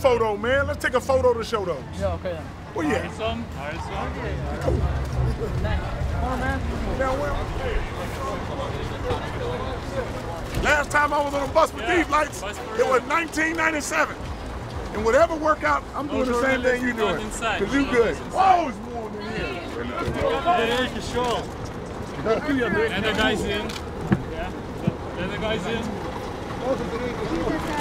photo, man. Let's take a photo to show those. Yeah, okay then. Where you at? Some. Come on, man. Now, last time I was on a bus with these lights, it was 1997. And whatever workout, I'm doing the same thing you're doing. Because you good. Whoa, it's warm in here. Let the guys in. Yeah. Let the guys in.